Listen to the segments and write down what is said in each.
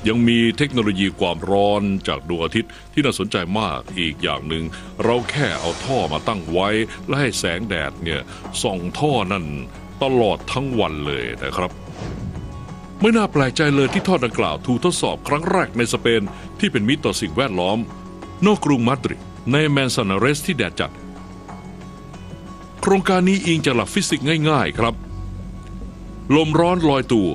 ยังมีเทคโนโลยีความร้อนจากดวงอาทิตย์ที่น่าสนใจมากอีกอย่างหนึ่งเราแค่เอาท่อมาตั้งไว้และให้แสงแดดเนี่ยส่องท่อนั่นตลอดทั้งวันเลยนะครับไม่น่าแปลกใจเลยที่ท่อดังกล่าวถูกทดสอบครั้งแรกในสเปนที่เป็นมิตรต่อสิ่งแวดล้อมนอกกรุงมาดริดในแมนซานาเรสที่แดดจัดโครงการนี้อิงจากหลักฟิสิกส์ง่ายๆครับลมร้อนลอยตัว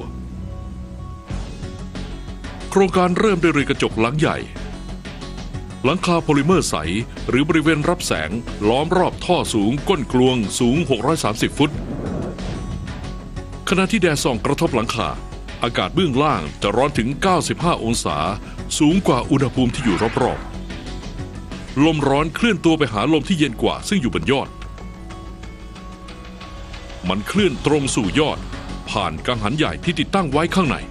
โครงการเริ่มด้วยเรือกระจกหลังใหญ่หลังคาโพลิเมอร์ใสหรือบริเวณรับแสงล้อมรอบท่อสูงก้นกลวงสูง630ฟุตขณะที่แดดส่องกระทบหลังคาอากาศเบื้องล่างจะร้อนถึง95องศาสูงกว่าอุณหภูมิที่อยู่รอบๆลมร้อนเคลื่อนตัวไปหาลมที่เย็นกว่าซึ่งอยู่บนยอดมันเคลื่อนตรงสู่ยอดผ่านกังหันใหญ่ที่ติดตั้งไว้ข้างใน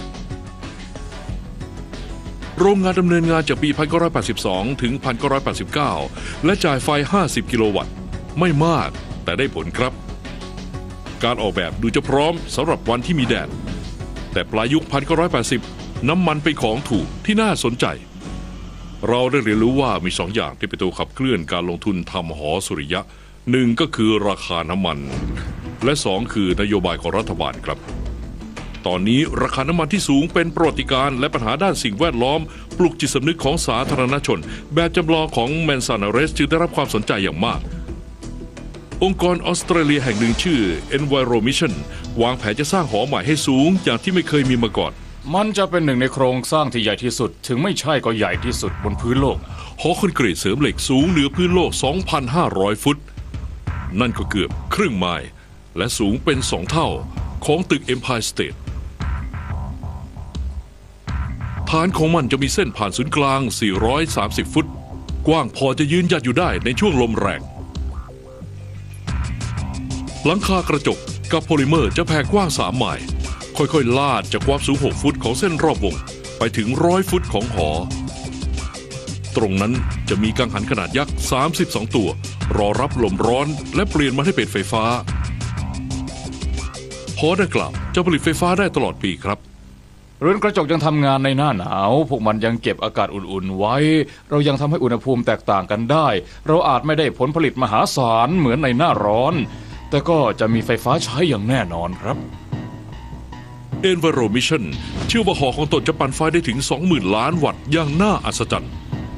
โรงงานดำเนินงานจากปี 1982 ถึง 1989 และจ่ายไฟ 50 กิโลวัตต์ไม่มากแต่ได้ผลครับการออกแบบดูจะพร้อมสำหรับวันที่มีแดดแต่ปลายยุค 1980 น้ำมันเป็นของถูกที่น่าสนใจเราได้เรียนรู้ว่ามี2 อย่างที่เป็นตัวขับเคลื่อนการลงทุนทำหอสุริยะ1ก็คือราคาน้ำมันและ2คือนโยบายของรัฐบาลครับตอนนี้ราคาน้ำมันที่สูงเป็นประวัติการณ์และปัญหาด้านสิ่งแวดล้อมปลุกจิตสำนึกของสาธารณชนแบบจำลองของแมนซานาเรสจึงได้รับความสนใจอย่างมากองค์กรออสเตรเลียแห่งหนึ่งชื่อ Enviro Mission วางแผนจะสร้างหอใหม่ให้สูงอย่างที่ไม่เคยมีมาก่อนมันจะเป็นหนึ่งในโครงสร้างที่ใหญ่ที่สุดถึงไม่ใช่ก็ใหญ่ที่สุดบนพื้นโลกหอคอนกรีตเสริมเหล็กสูงเหนือพื้นโลก 2,500 ฟุตนั่นก็เกือบครึ่งไมล์และสูงเป็น2 เท่าของตึก Empire State ฐานของมันจะมีเส้นผ่านศูนย์กลาง430 ฟุตกว้างพอจะยืนหยัดอยู่ได้ในช่วงลมแรงหลังคากระจกกับโพลิเมอร์จะแผ่กว้าง3 ไมล์ค่อยๆลาดจากความสูง6 ฟุตของเส้นรอบวงไปถึง100 ฟุตของหอตรงนั้นจะมีกังหันขนาดยักษ์32 ตัวรอรับลมร้อนและเปลี่ยนมันให้เป็นไฟฟ้าหอดังกล่าวจะผลิตไฟฟ้าได้ตลอดปีครับเรือนกระจกยังทำงานในหน้าหนาวพวกมันยังเก็บอากาศอุ่นๆไว้เรายังทำให้อุณหภูมิแตกต่างกันได้เราอาจไม่ได้ผลผลิตมหาศาลเหมือนในหน้าร้อนแต่ก็จะมีไฟฟ้าใช้อย่างแน่นอนครับ Enviro Mission เชื่อว่าหอของตนจะปั่นไฟได้ถึง 20,000 ล้านวัตต์อย่างน่าอัศจรรย์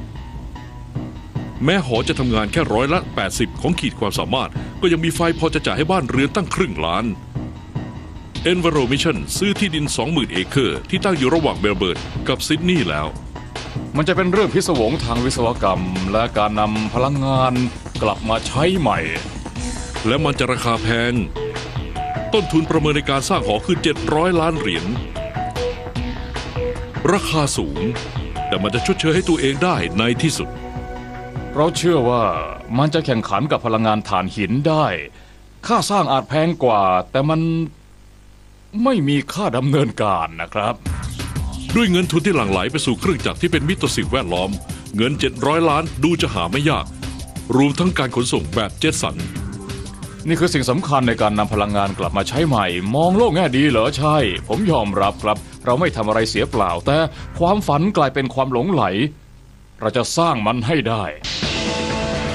แม้หอจะทำงานแค่80%ของขีดความสามารถก็ยังมีไฟพอจะจ่ายให้บ้านเรือนตั้งครึ่งล้าน Enviro Mission ซื้อที่ดิน 20,000 เอเคอร์ที่ตั้งอยู่ระหว่างเมลเบิร์นกับซิดนีย์แล้วมันจะเป็นเรื่องพิศวงทางวิศวกรรมและการนำพลังงานกลับมาใช้ใหม่และมันจะราคาแพงต้นทุนประเมินในการสร้างหอคือ700 ล้านเหรียญราคาสูงแต่มันจะชดเชยให้ตัวเองได้ในที่สุดเราเชื่อว่ามันจะแข่งขันกับพลังงานถ่านหินได้ค่าสร้างอาจแพงกว่าแต่มันไม่มีค่าดำเนินการนะครับด้วยเงินทุนที่หลั่งไหลไปสู่เครื่องจักรที่เป็นมิตรต่อสิ่งแวดล้อมเงิน700 ล้านดูจะหาไม่ยากรวมทั้งการขนส่งแบบเจ็ตสันนี่คือสิ่งสำคัญในการนำพลังงานกลับมาใช้ใหม่มองโลกแง่ดีเหรอใช่ผมยอมรับครับเราไม่ทำอะไรเสียเปล่าแต่ความฝันกลายเป็นความหลงไหลเราจะสร้างมันให้ได้